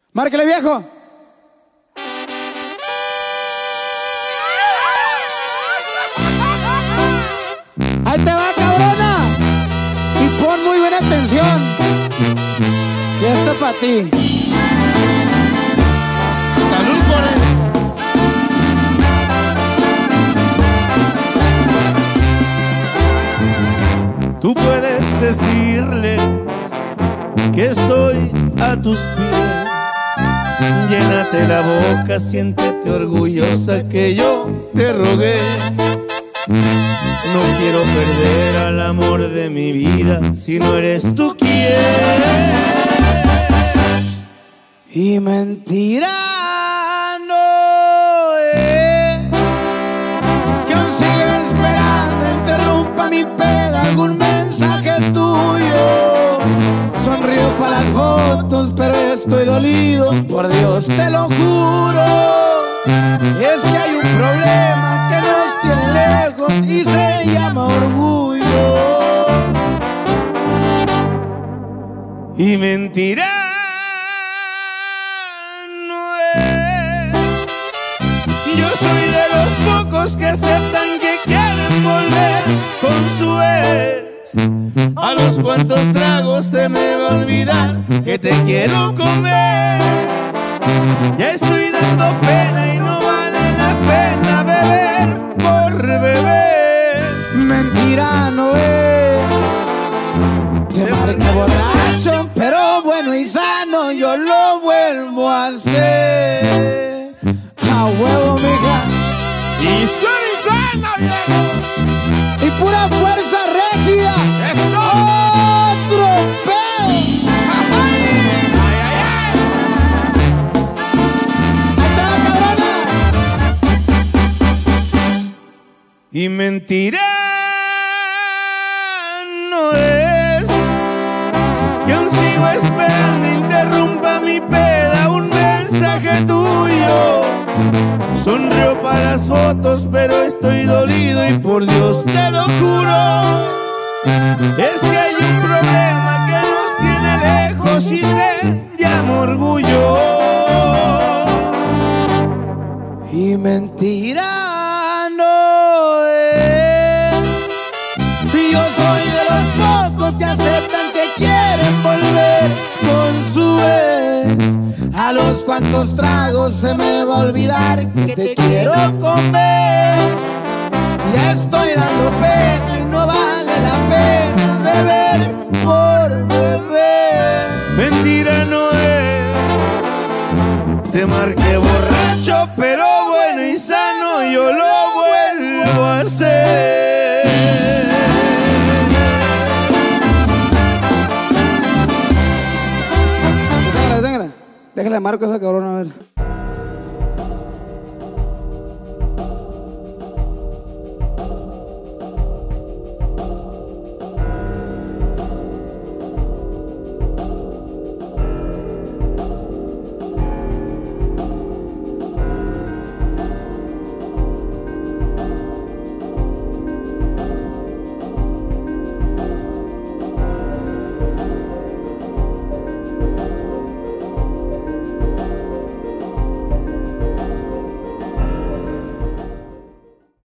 Márquele, viejo. Ahí te va, cabrona. Y pon muy buena atención, que esto es para ti. Salud por él. Tú puedes decirle que estoy a tus pies. Llénate la boca, siéntete orgullosa que yo te rogué. No quiero perder al amor de mi vida si no eres tú quien. Y mentira no es que aún sigue esperando, interrumpa mi peda algún mensaje tuyo. Sonrío para las fotos, pero estoy dolido, por Dios te lo juro. Es que hay un problema que nos tiene lejos y se llama orgullo. Y mentira no es. Yo soy de los pocos que aceptan que quieren volver con su ex. A los cuantos tragos se me va a olvidar que te quiero comer. Ya estoy dando pena y no vale la pena beber por beber. Mentira no es que marque borracho, pero bueno y sano yo lo vuelvo a hacer. A huevo, mija. Y soy sana, viejo. Y pura fuerza rígida. ¡Eso! ¡Otro pedo! ¡Ay, ay, ay! ¡Ahí está, cabrona! Y mentira no es que aún sigo esperando, interrumpa mi peda un mensaje tuyo. Sonrío para las fotos, pero estoy dolido y por Dios te lo juro. Es que hay un problema que nos tiene lejos y se llama orgullo. Y mentira no es. Yo soy de los pocos que aceptan que quieren volver con su ex. A los cuantos tragos se me va a olvidar que te quiero comer. Ya estoy dando pena y no vale la pena beber por beber. Mentira no es. Te marqué borracho, pero bueno y sano yo lo vuelvo a hacer. Déjale marco a esa cabrona, a ver.